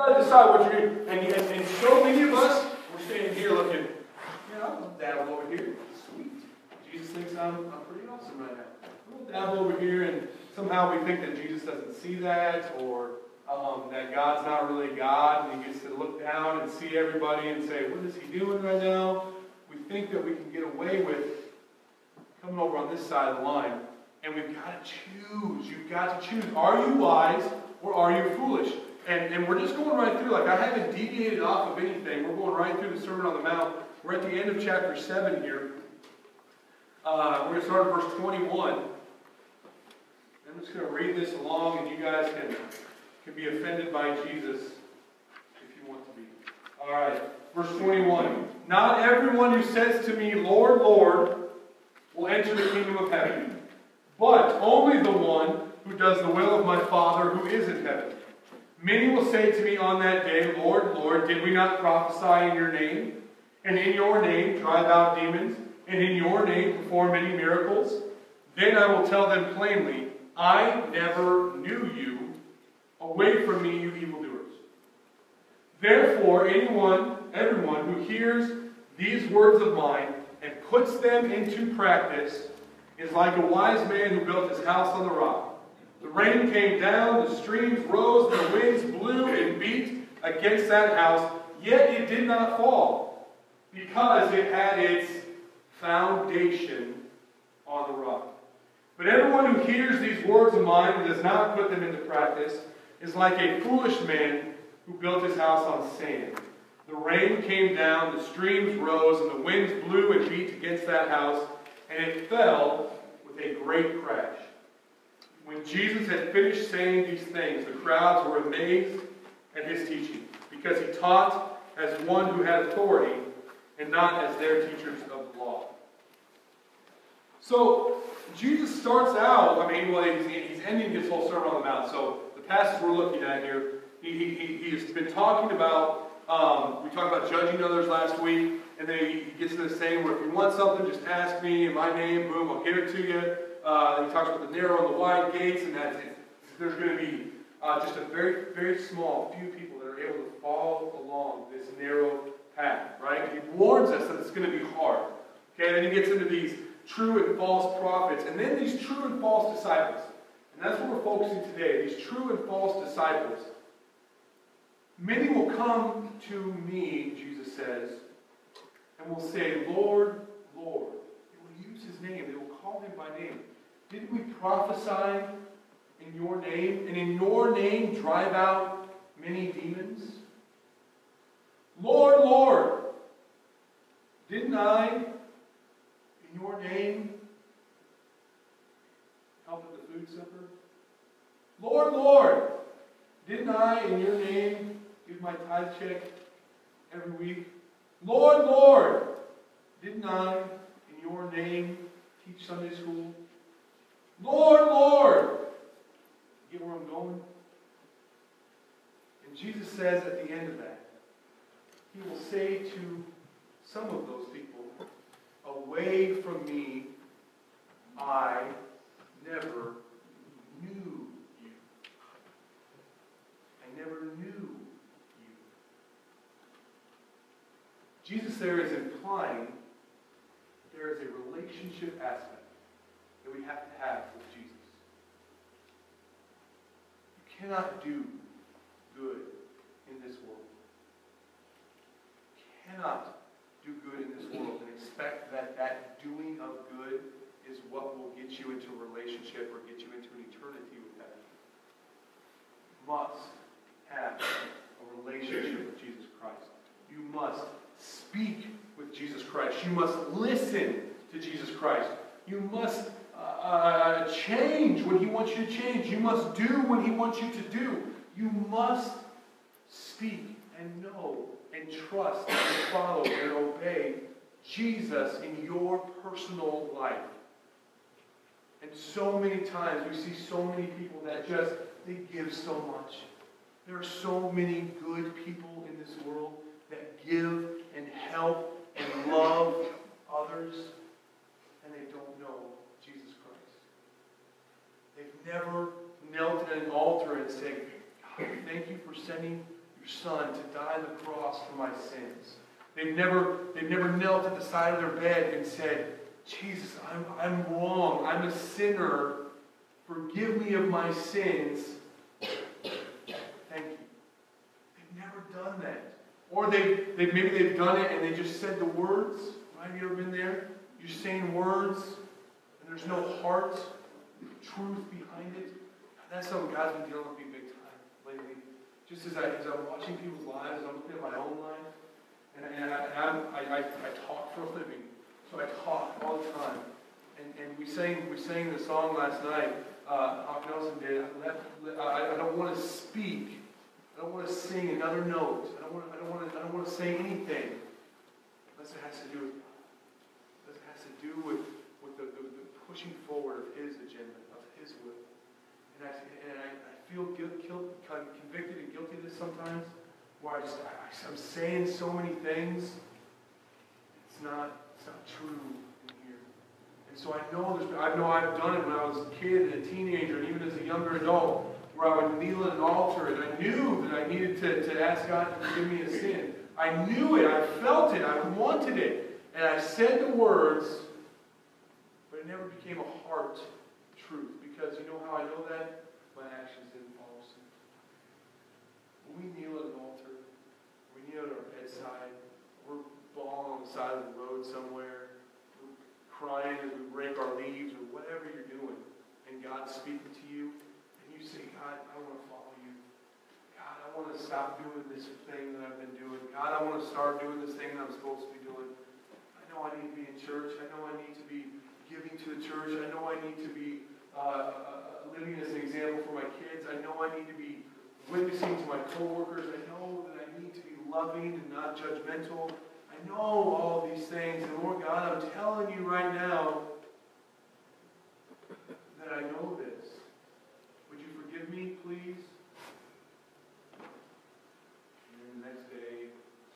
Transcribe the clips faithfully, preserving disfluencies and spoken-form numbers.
got to decide what you're doing. And, and, and so many of us, we're standing here looking, yeah, I'll dabble over here. Sweet. Jesus thinks I'm, I'm pretty awesome right now. We'll dabble over here, and somehow we think that Jesus doesn't see that, or um, that God's not really God, and he gets to look down and see everybody and say, what is he doing right now? We think that we can get away with coming over on this side of the line, and we've got to choose. You've got to choose. Are you wise or are you foolish? And, and we're just going right through. Like, I haven't deviated off of anything. We're going right through the Sermon on the Mount. We're at the end of chapter seven here. Uh, we're going to start at verse twenty-one. I'm just going to read this along, and you guys can, can be offended by Jesus if you want to be. All right, verse twenty-one. Not everyone who says to me, Lord, Lord, will enter the kingdom of heaven, but only the one who does the will of my Father who is in heaven. Many will say to me on that day, Lord, Lord, did we not prophesy in your name? And in your name drive out demons? And in your name perform many miracles? Then I will tell them plainly, I never knew you. Away from me, you evildoers. Therefore, anyone, everyone who hears these words of mine and puts them into practice is like a wise man who built his house on the rock. The rain came down, the streams rose, and the winds blew and beat against that house, yet it did not fall, because it had its foundation on the rock. But everyone who hears these words of mine and does not put them into practice is like a foolish man who built his house on sand. The rain came down, the streams rose, and the winds blew and beat against that house, and it fell with a great crash. When Jesus had finished saying these things, the crowds were amazed at his teaching, because he taught as one who had authority and not as their teachers of the law. So, Jesus starts out, I mean, well, he's, he's ending his whole Sermon on the Mount. So, the passage we're looking at here, he, he, he's been talking about, um, we talked about judging others last week, and then he gets to this saying where if you want something, just ask me in my name, boom, I'll give it to you. Uh, he talks about the narrow and the wide gates, and that there's going to be uh, just a very, very small few people that are able to follow along this narrow path, right? He warns us that it's going to be hard. Okay, then he gets into these true and false prophets, and then these true and false disciples. And that's what we're focusing today, these true and false disciples. Many will come to me, Jesus says, and will say, Lord, Lord. They will use his name. They will call him by name. Didn't we prophesy in your name, and in your name drive out many demons? Lord, Lord, didn't I, in your name, help at the food supper? Lord, Lord, didn't I, in your name, give my tithe check every week? Lord, Lord, didn't I, in your name, teach Sunday school? Lord, Lord, you get where I'm going? And Jesus says at the end of that, he will say to some of those people, away from me, I never knew you. I never knew you. Jesus there is implying that there is a relationship aspect that we have to have with Jesus. You cannot do good in this world. You cannot do good in this world and expect that that doing of good is what will get you into a relationship or get you into an eternity with heaven. You must have a relationship with Jesus Christ. You must speak with Jesus Christ. You must listen to Jesus Christ. You must uh, uh, change when he wants you to change. You must do when he wants you to do. You must speak and know and trust and follow and obey Jesus in your personal life. And so many times we see so many people that just, they give so much. There are so many good people in this world that give and help and love others, and they don't know Jesus Christ. They've never knelt at an altar and said, God, thank you for sending your Son to die on the cross for my sins. They've never, they've never knelt at the side of their bed and said, Jesus, I'm, I'm wrong. I'm a sinner. Forgive me of my sins. Thank you. They've never done that. Or they, they maybe they've done it and they just said the words. Have you ever been there? You're saying words and there's no heart, truth behind it. That's something God's been dealing with me big time lately. Just as, I, as I'm watching people's lives, as I'm looking at my own life, and, and, I, and I'm, I, I, I talk for a living. So I talk all the time. And, and we sang we sang the song last night. Uh, Hawk Nelson did. I, I, I don't want to speak. I don't want to sing another note. I don't want. I don't want to. I don't want to say anything unless it has to do with God. Unless it has to do with with the, the, the pushing forward of His agenda, of His will. And I and I, I feel guilt, guilt, convicted and guilty of this sometimes, where I just I, I'm saying so many things. It's not. It's not true in here. And so I know there's. I know I've done it when I was a kid and a teenager, and even as a younger adult, where I would kneel at an altar, and I knew that I needed to, to ask God to forgive me of sin. I knew it. I felt it. I wanted it. And I said the words, but it never became a heart truth. Because you know how I know that? My actions didn't follow suit. When we kneel at an altar, we kneel at our bedside, we're bawling on the side of the road somewhere, we're crying as we rake our leaves, or whatever you're doing, and God's speaking to you, you say, God, I want to follow you. God, I want to stop doing this thing that I've been doing. God, I want to start doing this thing that I'm supposed to be doing. I know I need to be in church. I know I need to be giving to the church. I know I need to be uh, uh, living as an example for my kids. I know I need to be witnessing to my coworkers. I know that I need to be loving and not judgmental. I know all of these things. And Lord God, I'm telling you right now that I know this. Forgive me, please. And then the next day,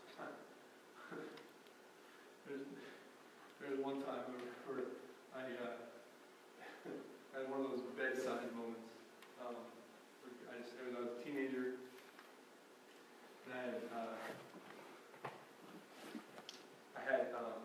there's, there's one time where, where I uh, had one of those bedside moments. Um, where I, just, I was a teenager, and I had, uh, I had um,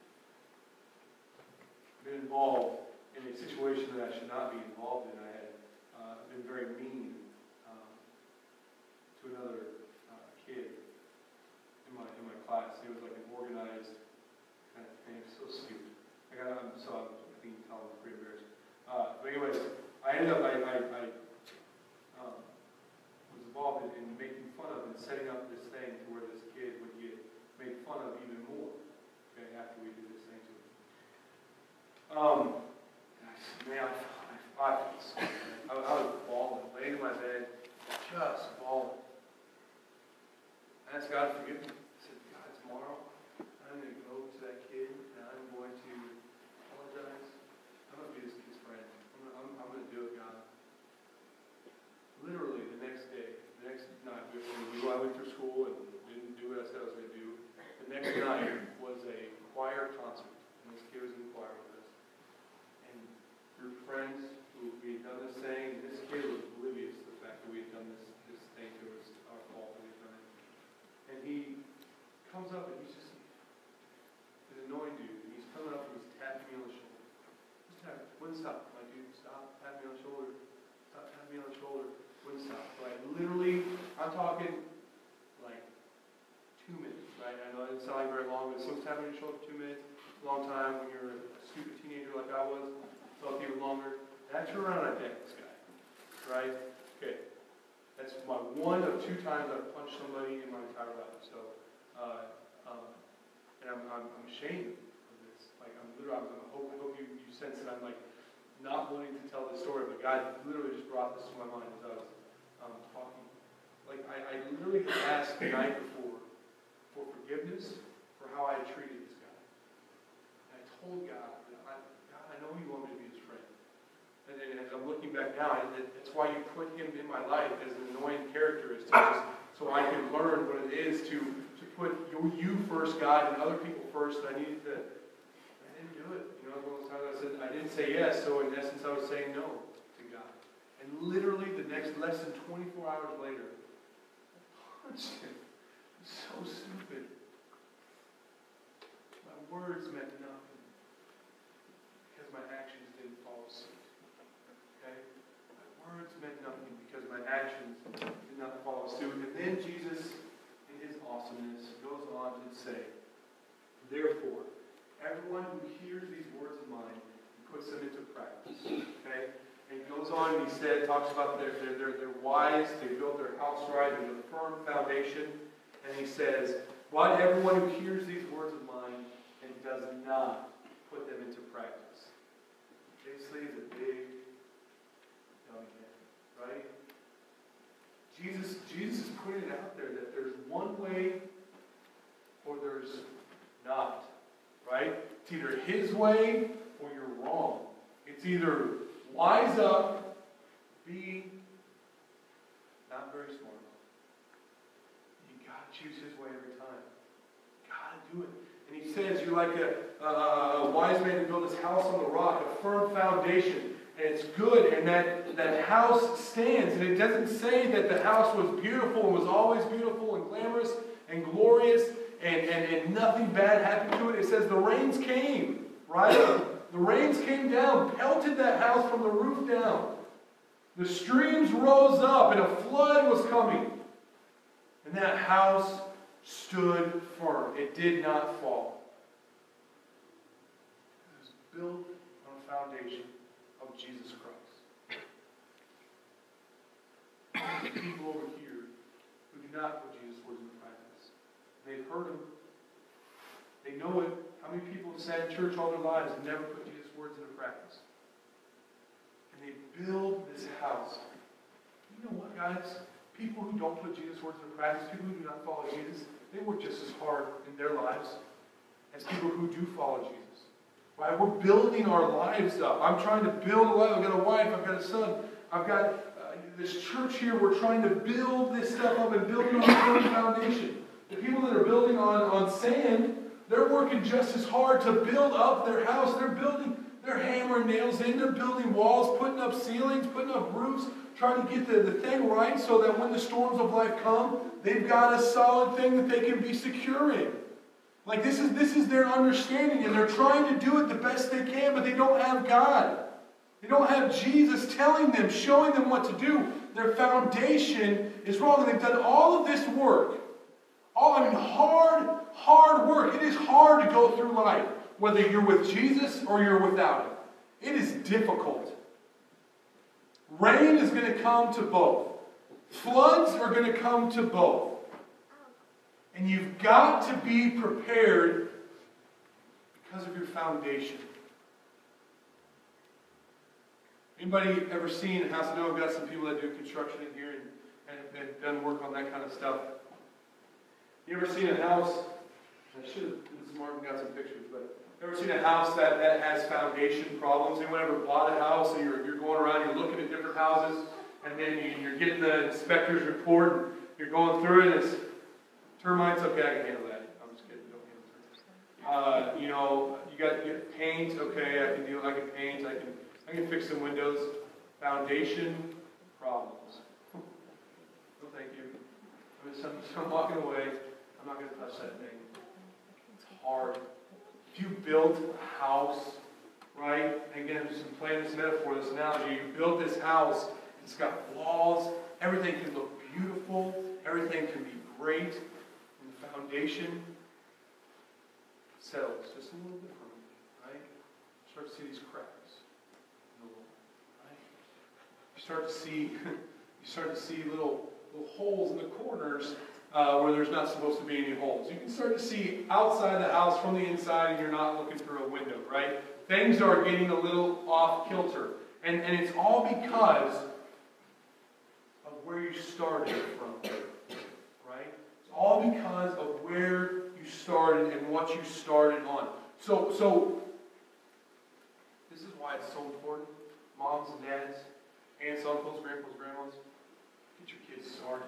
been involved in a situation that I should not be involved in. I had Uh, been very mean um, to another uh, kid in my in my class. It was like an organized kind of thing. It was so stupid. I got um, so I'm, I think you can tell I'm pretty embarrassed. Uh, but anyways, I ended up I, I, I um, was involved in, in making fun of and setting up this thing to where this kid would get made fun of even more. Okay, after we did this thing to him. Um, man, I, I, I felt so bad. I, I was bawling, laying in my bed, just bawling. I asked God to forgive me. I said, God, tomorrow I'm going to go to that kid and I'm going to apologize. I'm going to be this kid's friend. I'm going to, I'm, I'm going to do it, God. Literally, the next day, the next night, we, we, I went through school and didn't do what I said I was going to do. The next night was a choir concert, and this kid was in the choir with us. And through friends, we had done this thing, and this kid was oblivious to the fact that we had done this, this thing to us, our fault that we had done it. And he comes up and he's just, he's an annoying dude, and he's coming up and he's tapping me on the shoulder. Just tapping, wouldn't stop. I'm like, dude, stop, tap me on the shoulder. Stop tapping me on the shoulder. Wouldn't stop. So I literally, I'm talking like two minutes, right? I know it doesn't sound like very long, but someone's tapping on your shoulder for two minutes. It's a long time when you're a stupid teenager like I was. It felt even longer. And I turn around and I bang this guy, right? Okay, that's my one of two times I've punched somebody in my entire life. So, uh, um, and I'm, I'm, I'm ashamed of this. Like, I'm literally, I'm, I hope, I hope you, you sense that I'm like not wanting to tell this story, but God literally just brought this to my mind as I was um, talking. Like, I, I literally had asked the night before for forgiveness for how I had treated this guy. And I told God, I, God, I know you want me to be his friend. And, and as I'm looking back now, that's why you put him in my life as an annoying character, is to just, so I can learn what it is to, to put your, you first, God, and other people first. And I needed to, I didn't do it. You know, one of those times I said, I didn't say yes, so in essence I was saying no to God. And literally the next, less than twenty-four hours later, a punched him. It was so stupid. My words meant nothing because my actions didn't follow suit. Okay? My words meant nothing because my actions did not follow suit. And then Jesus, in his awesomeness, goes on to say, therefore, everyone who hears these words of mine and puts them into practice. Okay? And he goes on and he said, talks about their, their, their, their wise, they built their house right, there's a firm foundation. And he says, but everyone who hears these words of mine and does not put them into practice. Basically, is a big dumb head, right? Jesus, Jesus is putting it out there that there's one way or there's not. Right? It's either his way or you're wrong. It's either wise up, be not very smart. You got to choose his way every time. You got to do it. And he says you're like a, a, a wise man who built his house on the rock, a firm foundation. And it's good, and that, that house stands. And it doesn't say that the house was beautiful and was always beautiful and glamorous and glorious. And, and, and nothing bad happened to it. It says the rains came, right? The rains came down, pelted that house from the roof down. The streams rose up and a flood was coming. And that house stood firm. It did not fall. It was built on a foundation of Jesus Christ. There's people over here who do not put Jesus' words into practice. They've heard him. They know it. How many people have sat in church all their lives and never put Jesus' words into practice? And they build this house. You know what, guys? People who don't put Jesus' words into practice, people who do not follow Jesus, they work just as hard in their lives as people who do follow Jesus. Right? We're building our lives up. I'm trying to build a life. I've got a wife. I've got a son. I've got uh, this church here. We're trying to build this stuff up and build it on a firm foundation. The people that are building on, on sand, they're working just as hard to build up their house. They're building, they're hammering nails in, they're building walls, putting up ceilings, putting up roofs, trying to get the, the thing right so that when the storms of life come, they've got a solid thing that they can be secure in. Like this is, this is their understanding, and they're trying to do it the best they can, but they don't have God. They don't have Jesus telling them, showing them what to do. Their foundation is wrong, and they've done all of this work. Oh, I mean, hard, hard work. It is hard to go through life, whether you're with Jesus or you're without Him. It is difficult. Rain is going to come to both. Floods are going to come to both. And you've got to be prepared because of your foundation. Anybody ever seen a house? I know I've got some people that do construction in here and, and have done work on that kind of stuff. You ever seen a house? I should have been smart and got some pictures, but ever seen a house that, that has foundation problems? Anyone ever bought a house and you're, you're going around, you're looking at different houses, and then you, you're getting the inspector's report, and you're going through it, and it's termites, okay, I can handle that. I'm just kidding, don't handle termites. Uh, you know, you got you get paint, okay, I can deal, I can paint, I can, I can fix some windows. Foundation problems. No, thank you. I'm, just, I'm, just, I'm walking away. I'm not going to touch that thing. It's hard. If you build a house, right? And again, I'm just playing this metaphor, this analogy. You build this house, it's got walls. Everything can look beautiful. Everything can be great. And the foundation settles just a little differently, right? You start to see these cracks in the wall, right? You start to see, you start to see little, little holes in the corners. Uh, where there's not supposed to be any holes. You can start to see outside the house from the inside, and you're not looking through a window, right? Things are getting a little off kilter. And, and it's all because of where you started from, right? It's all because of where you started and what you started on. So, so this is why it's so important. Moms and dads, aunts, uncles, grandpas, grandmas, get your kids started.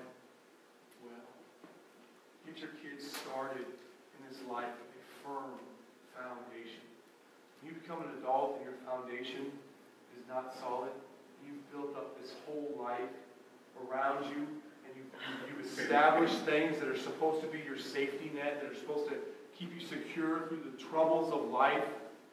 Get your kids started in this life with a firm foundation. When you become an adult and your foundation is not solid, you've built up this whole life around you, and and you've, you've established things that are supposed to be your safety net, that are supposed to keep you secure through the troubles of life.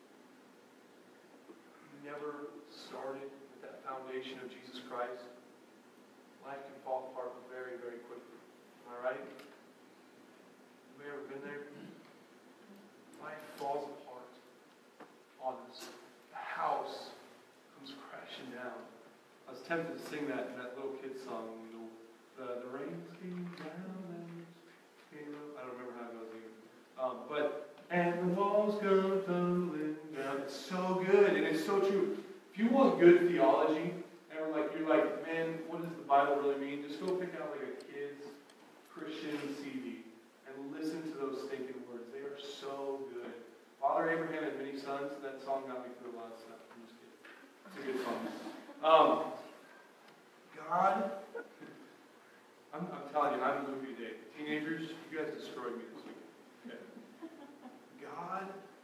You never started with that foundation of Jesus Christ. Life can fall apart very, very quickly. Am I right? Have you ever been there? Life falls apart on us. The house comes crashing down. I was tempted to sing that that little kid song, the, the, the rain came down and came up. I don't remember how it goes either. Um, but, and the walls go tumbling down. It's so good, and it's so true. If you want good theology, and we're like, you're like, man, what does the Bible really mean? Just go pick out like a kid's Christian C D and listen to those stinking words. They are so good. Father Abraham had many sons. That song got me through a lot of stuff. I'm just kidding. It's a good song. Um, God, I'm, I'm telling you, I'm loopy today. Teenagers, you guys destroyed me this week. Okay. God,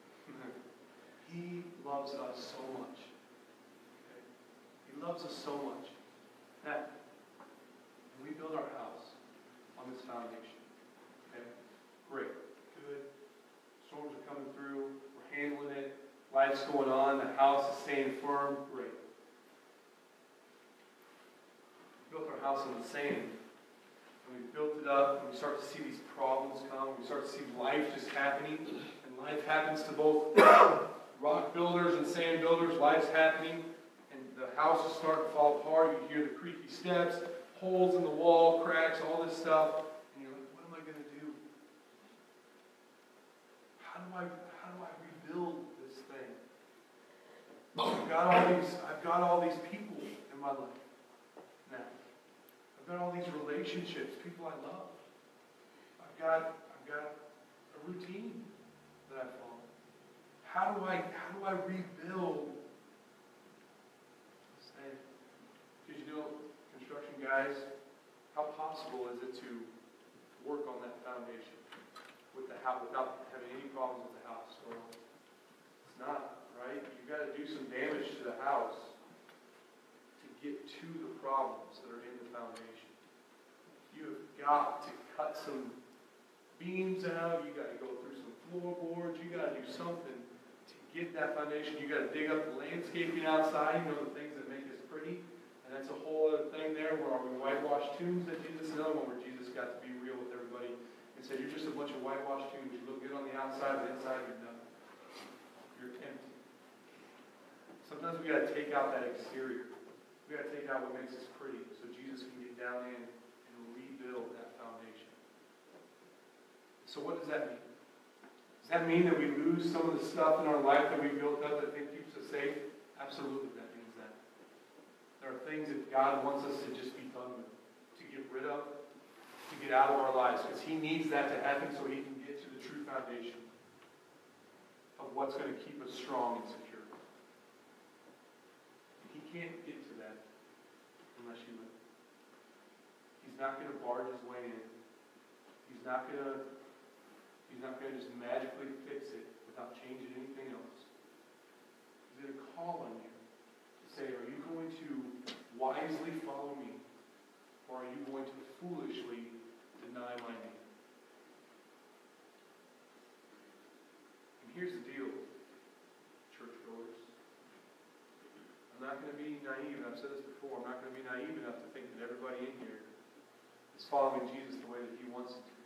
He loves us so much. Okay. He loves us so much that when we build our house on this foundation, okay, great, good. Storms are coming through. We're handling it. Life's going on. The house is staying firm. Great. We built our house on the sand. And we built it up. And we start to see these problems come. We start to see life just happening. And life happens to both rock builders and sand builders. Life's happening. And the house is starting to fall apart. You hear the creaky steps, holes in the wall, cracks, all this stuff. And you're like, what am I going to do? How do I, how do I rebuild this thing? I've got all these, I've got all these people in my life now. I've got all these relationships, people I love. I've got, I've got a routine that I follow. How do I, how do I rebuild this thing? Because you know, construction guys, how possible is it to work on that foundation with the house without having any problems with the house? Well, it's not, right? You've got to do some damage to the house to get to the problems that are in the foundation. You have got to cut some beams out. You've got to go through some floorboards. You've got to do something to get that foundation. You've got to dig up the landscaping outside, you know, the things that make us pretty. And that's a whole other thing there where we whitewash tombs that Jesus, another one where Jesus got to be real with everybody and said, you're just a bunch of whitewashed tombs. You look good on the outside, but inside you're nothing. You're empty. Sometimes we got to take out that exterior. We got to take out what makes us pretty so Jesus can get down in and rebuild that foundation. So what does that mean? Does that mean that we lose some of the stuff in our life that we built up that think keeps us safe? Absolutely, that means that. There are things that God wants us to just be done with, to get rid of, to get out of our lives, because He needs that to happen so He can get to the true foundation of what's going to keep us strong and secure. He can't get to that unless you let Him. He's not going to barge His way in. He's not going to He's not going to just magically fix it without changing anything else. He's going to call on you to say, are you going to wisely follow me, or are you going to foolishly deny my name? And here's the deal, churchgoers. I'm not going to be naive, and I've said this before, I'm not going to be naive enough to think that everybody in here is following Jesus the way that He wants it to.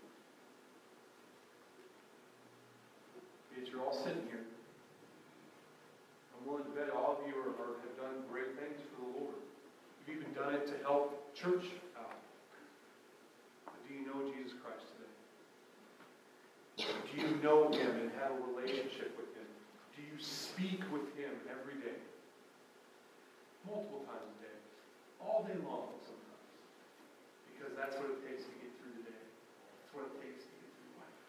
Yet you're all sitting here. I'm willing to bet all of you are, are, have done great things for the Lord. You've even done it to help church out. But do you know Jesus Christ today? Do you know Him and have a relationship with Him? Do you speak with Him every day? Multiple times a day. All day long sometimes. Because that's what it takes to get through the day. That's what it takes to get through life.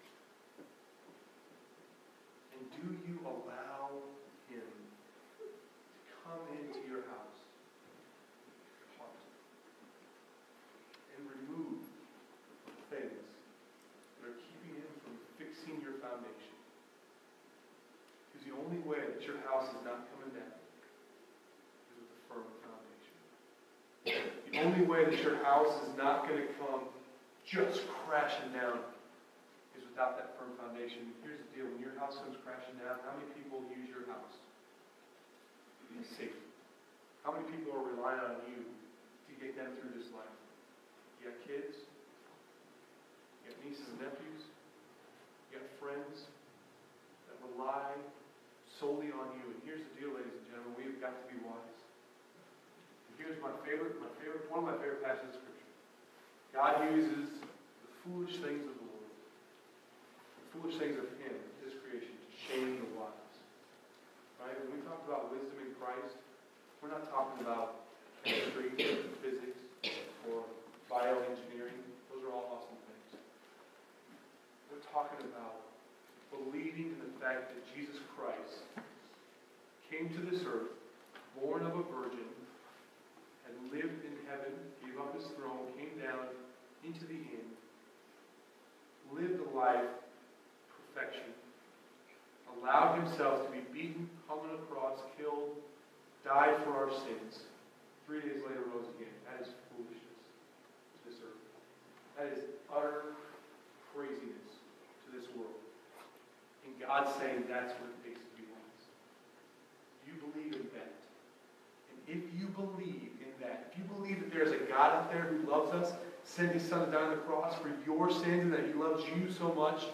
And do you allow Him to come into your house, your heart, and remove things that are keeping Him from fixing your foundation? Because the only way that your house is not coming down is with a firm foundation. The only way that your house is not going to come just crashing down is without that firm foundation. Here's the deal. When your house comes crashing down, how many people use your house? It's safe. How many people are relying on you to get them through this life? You got kids? You got nieces and nephews? You got friends that rely solely on you. And here's the deal, ladies and gentlemen. We have got to be wise. And here's my favorite, my favorite, one of my favorite passages of Scripture. God uses the foolish things of the world, the foolish things of Him, His creation, to shame the wise. Right? When we talk about wisdom in Christ, we're not talking about chemistry, physics, or bioengineering. Those are all awesome things. We're talking about believing in the fact that Jesus Christ came to this earth, born of a virgin, and lived in heaven, gave up His throne, came down into the inn, lived a life of perfection, allowed Himself to be beaten, hung on a cross, killed, died for our sins. Three days later rose again. That is foolishness to this earth. That is utter craziness to this world. And God's saying that's what it takes to be wise. Do you believe in that? And if you believe in that, if you believe that there's a God out there who loves us, sent His Son down on the cross for your sins, and that He loves you so much,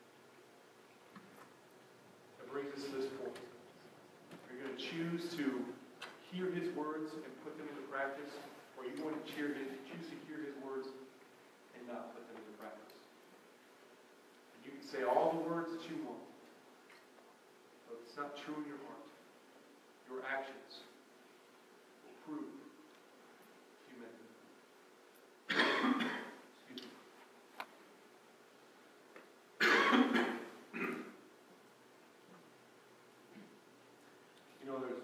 that brings us to this point. You're going to choose to hear His words and put them into practice, or you're going to cheer his, choose to hear His words and not put them into practice. You can say all the words that you want, but if it's not true in your heart, your actions will prove you meant them. Excuse me. You know, there's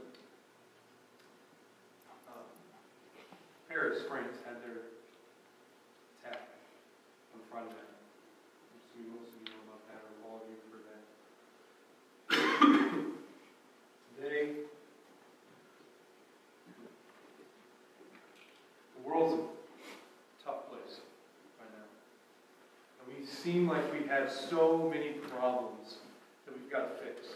um, Paris, France had their attack on Friday night. Most of you know about that, or all of you for that. Today, the world's a tough place right now. And we seem like we have so many problems that we've got to fix.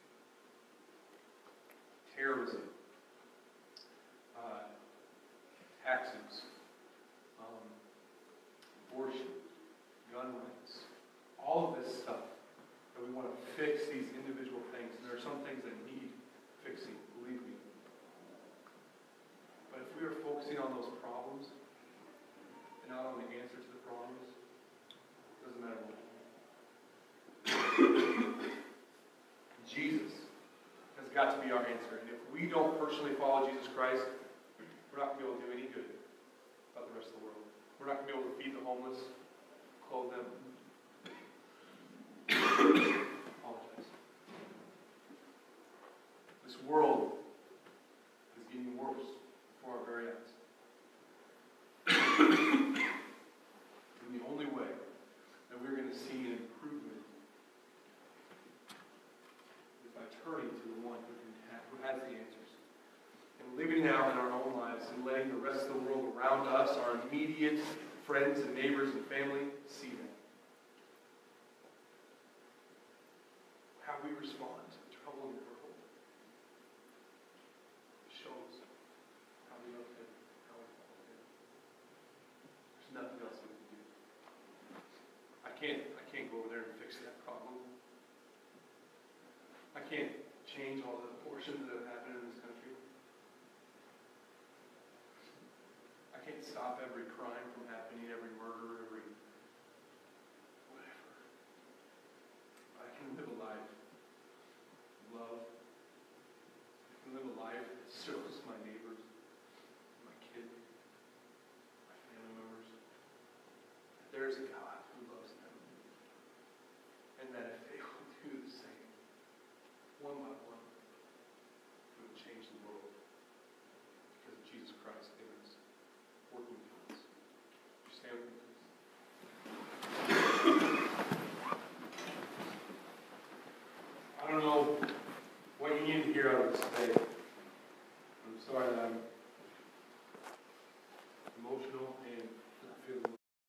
Terrorism, uh, taxes, um, abortion, gun rights, all of this stuff that we want to fix these individual things. And there are some things that need fixing, believe me. But if we are focusing on those problems and not on the answer to the problems, it doesn't matter what. Jesus has got to be our answer. And if we don't personally follow Jesus Christ, we're not going to be able to do any good about the rest of the world. We're not going to be able to feed the homeless, clothe them. Apologize. This world is getting worse before our very eyes. And the only way that we're going to see an improvement is by turning to the one who, can have, who has the answers. And living out in our own lives and letting the rest of the world around us, our immediate friends and neighbors and family, see that. How we respond to trouble in the world shows how we love Him, how we follow Him. There's nothing else we can do. I can't, I can't go over there and fix that problem. I can't change all the abortions that have happened in this country. I can't stop every crime from happening, every murder, every whatever. I can live a life of love. I can live a life that serves my neighbors, my kids, my family members. There is a God